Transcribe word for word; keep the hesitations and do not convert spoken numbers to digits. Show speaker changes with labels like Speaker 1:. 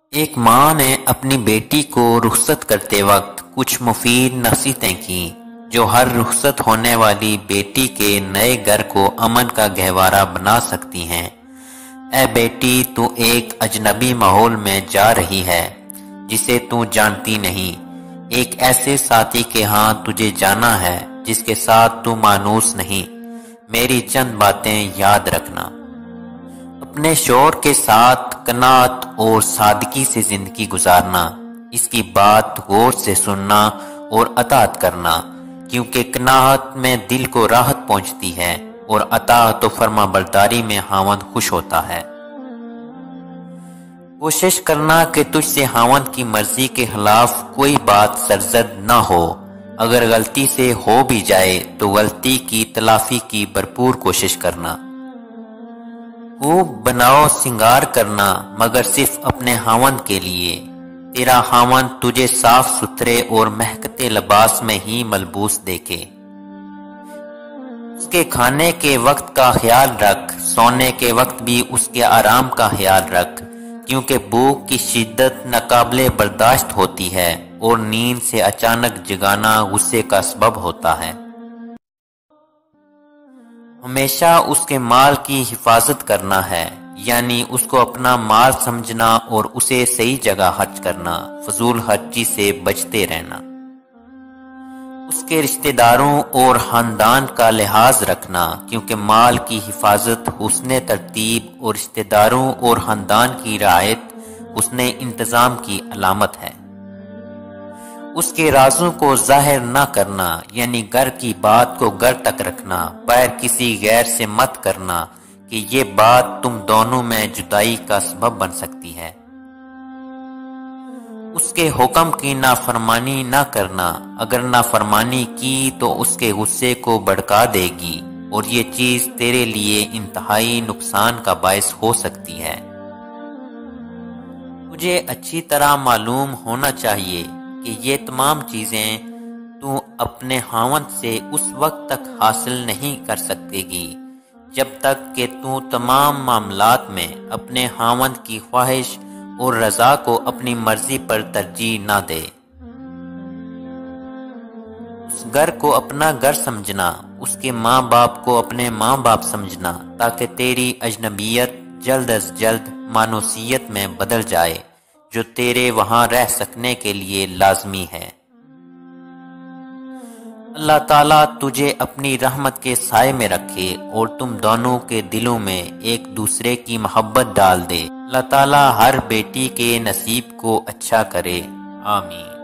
Speaker 1: ایک ماں نے اپنی بیٹی کو رخصت کرتے وقت کچھ مفید نصیحتیں کی جو ہر رخصت ہونے والی بیٹی کے نئے گھر کو امن کا گہوارہ بنا سکتی ہیں۔ اے بیٹی، تو ایک اجنبی ماحول میں جا رہی ہے جسے تو جانتی نہیں، ایک ایسے ساتھی کے ہاں تجھے جانا ہے جس کے ساتھ تو مانوس نہیں۔ میری چند باتیں یاد رکھنا۔ اپنے شوہر کے ساتھ قناعت اور سادگی سے زندگی گزارنا، اس کی بات غور سے سننا اور اطاعت کرنا، کیونکہ قناعت میں دل کو راحت پہنچتی ہے اور اطاعت و فرما برداری میں خاوند خوش ہوتا ہے۔ کوشش کرنا کہ تجھ سے خاوند کی مرضی کے خلاف کوئی بات سرزد نہ ہو۔ اگر غلطی سے ہو بھی جائے تو غلطی کی تلافی کی بھرپور کوشش کرنا۔ خوب بناؤ سنگار کرنا، مگر صرف اپنے خاوند کے لیے۔ تیرا خاوند تجھے صاف ستھرے اور مہکتے لباس میں ہی ملبوس دیکھے۔ اس کے کھانے کے وقت کا خیال رکھ، سونے کے وقت بھی اس کے آرام کا خیال رکھ، کیونکہ بھوک کی شدت ناقابل برداشت ہوتی ہے اور نیند سے اچانک جگانا غصے کا سبب ہوتا ہے۔ ہمیشہ اس کے مال کی حفاظت کرنا ہے، یعنی اس کو اپنا مال سمجھنا اور اسے صحیح جگہ خرچ کرنا، فضول خرچی سے بچتے رہنا۔ اس کے رشتہ داروں اور خاندان کا لحاظ رکھنا، کیونکہ مال کی حفاظت حسن ترتیب اور رشتہ داروں اور خاندان کی رعایت حسن انتظام کی علامت ہے۔ اس کے رازوں کو ظاہر نہ کرنا، یعنی گھر کی بات کو گھر تک رکھنا، باہر کسی غیر سے مت کرنا کہ یہ بات تم دونوں میں جدائی کا سبب بن سکتی ہے۔ اس کے حکم کی نافرمانی نہ کرنا، اگر نافرمانی کی تو اس کے غصے کو بھڑکا دے گی اور یہ چیز تیرے لیے انتہائی نقصان کا باعث ہو سکتی ہے۔ تجھے اچھی طرح معلوم ہونا چاہیے کہ یہ تمام چیزیں تو اپنے خاوند سے اس وقت تک حاصل نہیں کر سکتے گی جب تک کہ تو تمام معاملات میں اپنے خاوند کی خواہش اور رضا کو اپنی مرضی پر ترجیح نہ دے۔ اس گھر کو اپنا گھر سمجھنا، اس کے ماں باپ کو اپنے ماں باپ سمجھنا، تاکہ تیری اجنبیت جلد از جلد مانوسیت میں بدل جائے جو تیرے وہاں رہ سکنے کے لیے لازمی ہے۔ اللہ تعالیٰ تجھے اپنی رحمت کے سائے میں رکھے اور تم دونوں کے دلوں میں ایک دوسرے کی محبت ڈال دے۔ اللہ تعالیٰ ہر بیٹی کے نصیب کو اچھا کرے، آمین۔